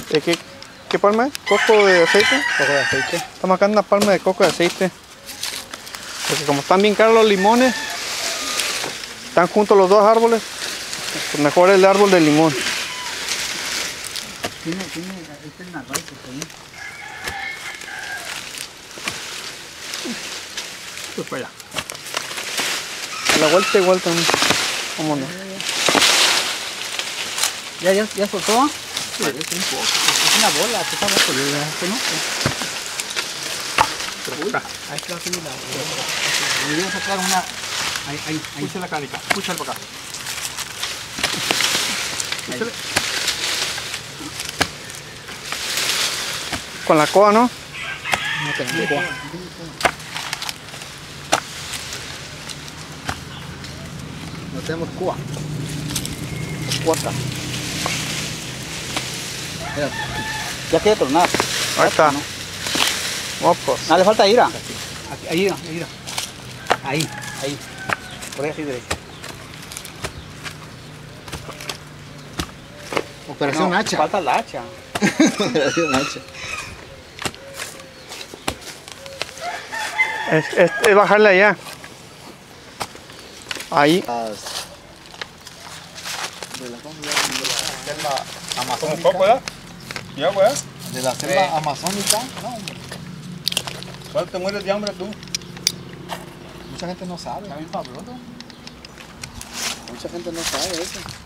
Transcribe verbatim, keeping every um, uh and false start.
¿De qué, qué palma es? ¿Coco de aceite? Coco de aceite. Estamos acá en una palma de coco de aceite. Porque como están bien caros los limones, están juntos los dos árboles, pues mejor el árbol de limón. Tiene, tiene, esta es una raíz ahí. Pues para allá. A la vuelta igual también. Vámonos. ¿Ya, ya, ya soltó? Sí. Parece un poco. Es una bola, ¿qué sabes? ¿Qué no? Pero acá. Ahí está haciendo la... Le voy a sacar una... Ahí, ahí, ahí. Pucha la canica, pucha para acá. Ahí. Con la coa, ¿no? No tenemos coa. No tenemos coa. Cuarta. Mira, ya quiere tornar. Ahí está. ¿No? Mopos. No, le falta ira. Aquí, ahí, ira, ahí, ira. Ahí, ahí. Por ahí así derecha. Operación No, hacha. Falta la hacha. Operación hacha. Es, es, es bajarle allá. Ahí. Las... De la, de la selva amazónica. ¿Cómo ya? ¿Ya, güey? De la selva eh. amazónica. No, hombre. ¿Cuál te mueres de hambre tú? Mucha gente no sabe. Está bien fabuloso. Mucha gente no sabe eso.